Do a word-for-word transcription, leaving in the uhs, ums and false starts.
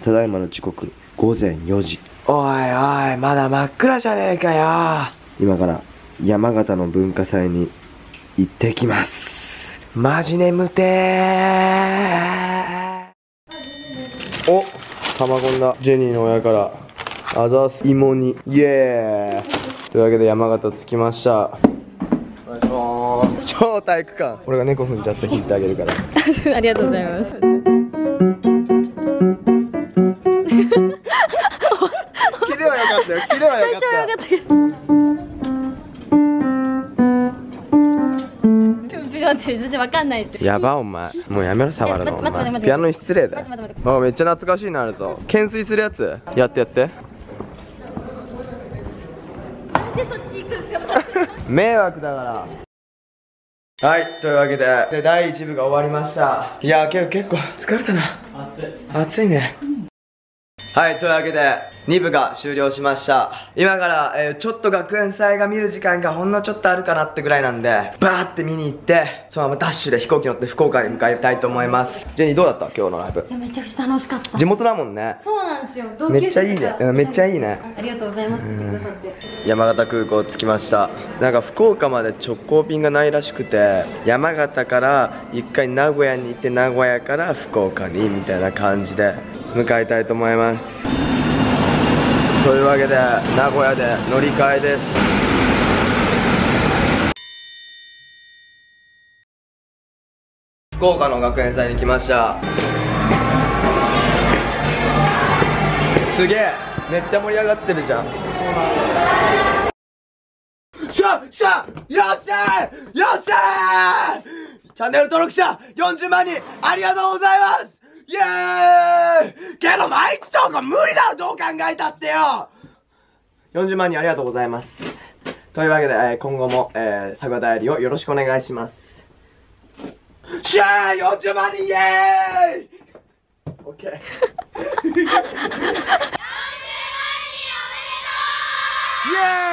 ただいまの時刻ごぜんよじ。 おいおい、まだ真っ暗じゃねえかよ。 今から山形の文化祭に行ってきます。 マジ眠てー。 お、玉込んだ。ジェニーの親からあざす芋煮、イエーイ。というわけで山形着きました。お願いします。超体育館。俺が猫踏んじゃって引いてあげるからありがとうございます。 キレは良かったよ、キレは良かった。 最初は良かったけど。ちょっと待って、全然わかんないですよ。 やばお前、もうやめろ触るの。お前ピアノに失礼だよ。あ、めっちゃ懐かしいのあるぞ。懸垂するやつやってやって。 なんでそっち行くんですか。 迷惑だから。はい、というわけででだいいち部が終わりました。いやー、けど結構疲れたな。暑い暑いね。はい、というわけでに部が終了しました。今から、えー、ちょっと学園祭が見る時間がほんのちょっとあるかなってぐらいなんで、バーって見に行ってそのままダッシュで飛行機乗って福岡に向かいたいと思います。ジェニーどうだった今日のライブ。 いや、めちゃくちゃ楽しかった。 地元だもんね。 そうなんですよ。同級生めっちゃいいね、うん、めっちゃいいね。 ありがとうございます。来てくださって。 山形空港着きました。なんか福岡まで直行便がないらしくて、山形から一回名古屋に行って名古屋から福岡にみたいな感じで向かいたいと思います。というわけで名古屋で乗り換えです。福岡の学園祭に来ました。すげえ、めっちゃ盛り上がってるじゃん。しゃしゃよっしゃーよっしゃー。チャンネル登録者よんじゅうまんにんありがとうございます。イエーイ。けど毎日投稿無理だろ、どう考えたってよ。よんじゅうまんにんありがとうございます。というわけで、えー、今後も、えー、サグラダイアリーをよろしくお願いします。しゃーよんじゅうまんにんイエーイ。オッケー。イエーイ。